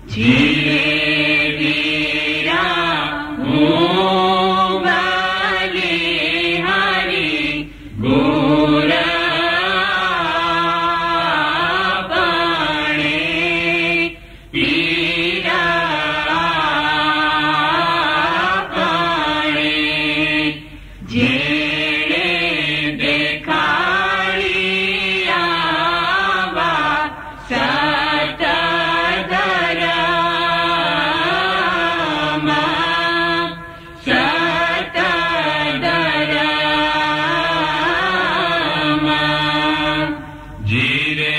જીરે વીરા હું બલિહારી ગોરા પાણે પીરા પાણે જેણે દેખાડી આવા સત દરામાં સત દરામાં જીરે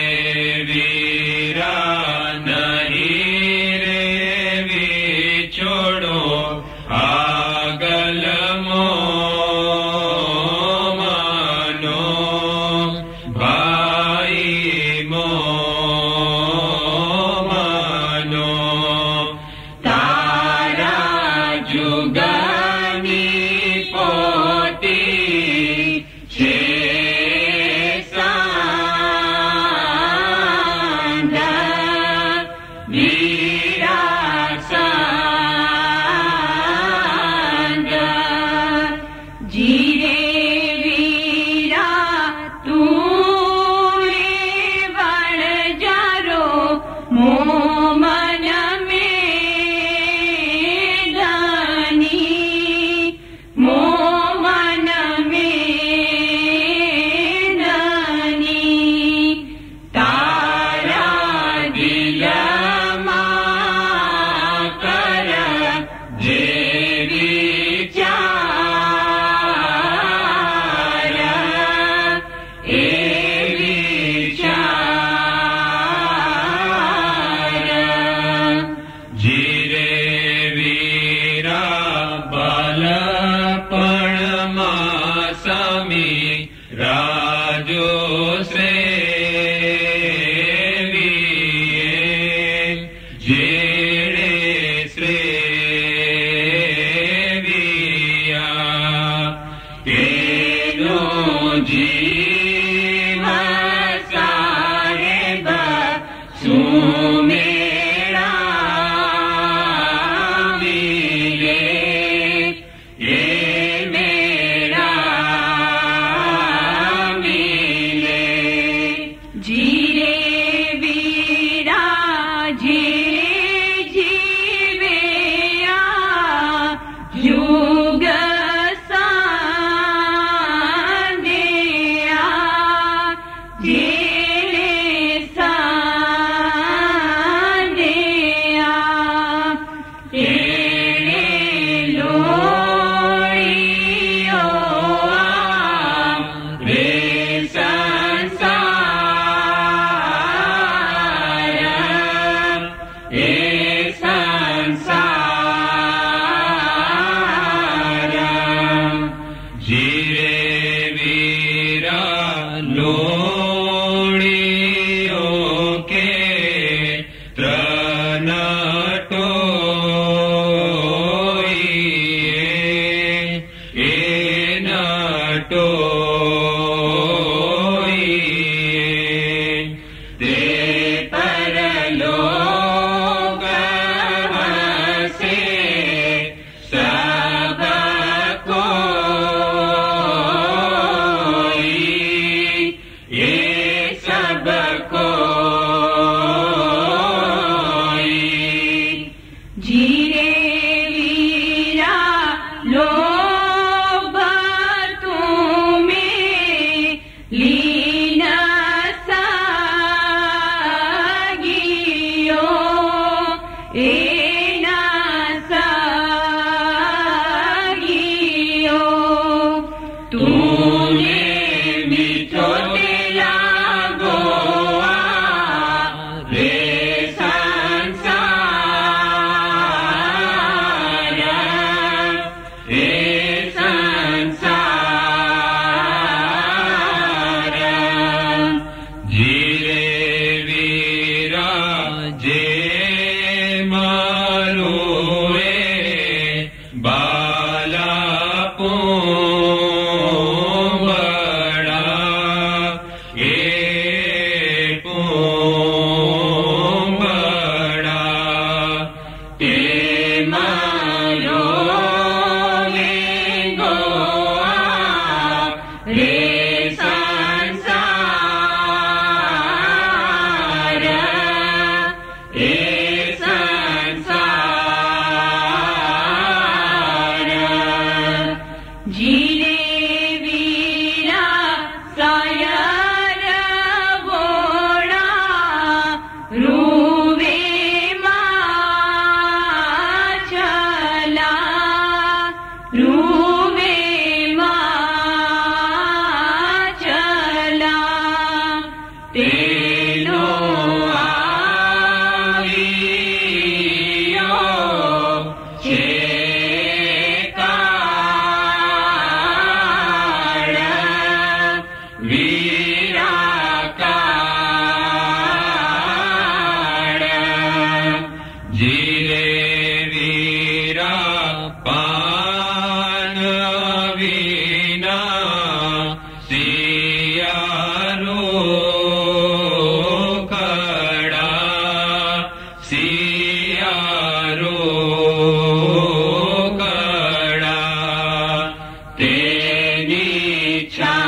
વીરા નહીં રે વિછોડો આગલમો માનો ભાઈ મો માનો તારા જુગાની પોતી છે સાંધા વીરા સાંધા જીરે વીરા તું રે વણજારો મો મન મેં દાની મો મન મેં દાની તારા દિલમાં કર જે વિચાર એ વિચાર જીરે વીરા બાલપણમાં સમી રાજો શ્રેવીએ જેણે શ્રેવિયા તેનો જીવ સાહેબ સુમેળા મિલે એ મેળા મિલે જીરે વીરા જીરે જીવે આ યુગ સાંધ્યા જેણે સાંધ્યા તેણે લોળીઓ આ રે સંસાર એ સંસાર જીરે વીરા લોળીઓ કે ત્રનટોઈએ એ નટોઈએ તે પરલોક હસે સબ કોઈ એ સબ કોઈ જીરે વીરા લોભ તુમે લીન સાગીયો એના સાગીયો તુને મીઠો તે લાગો આ રે સંસાર એ સંસાર જીરે વીરા જે મારું રે બાલાપો જીરે વીરા પાન વિના સિયારો કડા સિયારો કડા તેની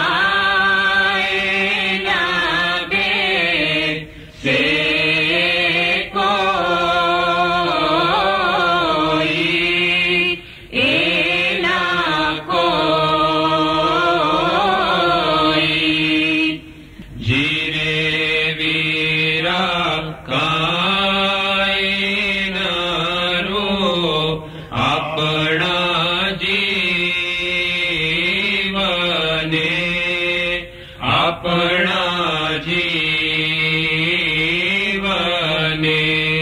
છાય ના બે સે આપણા જીવને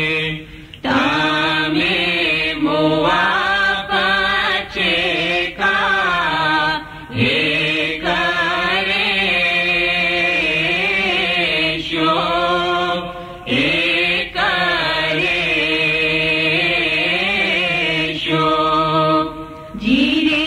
તમે મોવા પાછે કા હે કરેશો હે કરેશો જીરે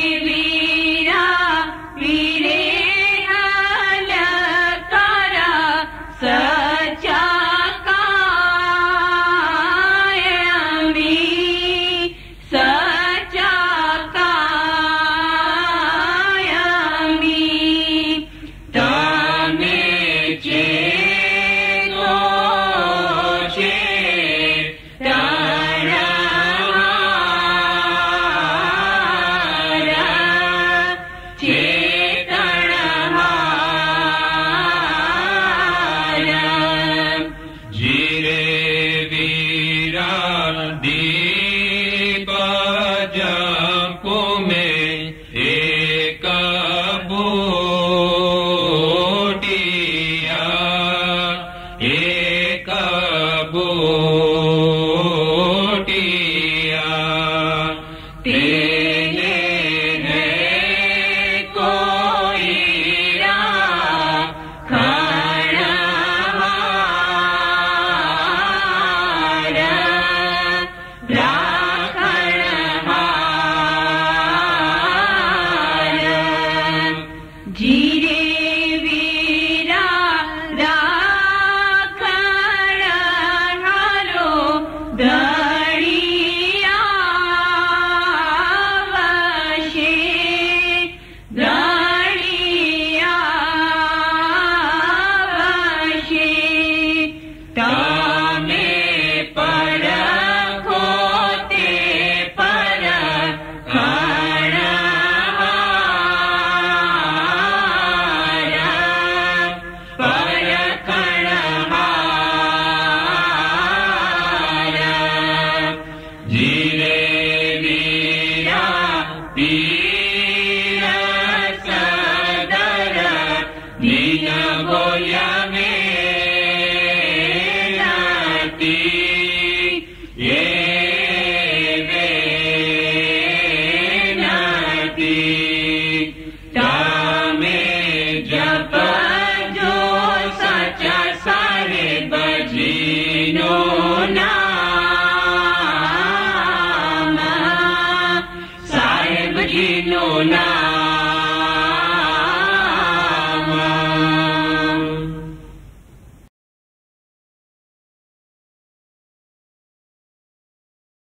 दीप जपो में एक बोटिया एक बोटिया तेने है कोई जीरे वीरा राखण हारो दड़िया वशे तमे परखो ते जीरे वीरा पीर सदर दीन बोल्या में नाती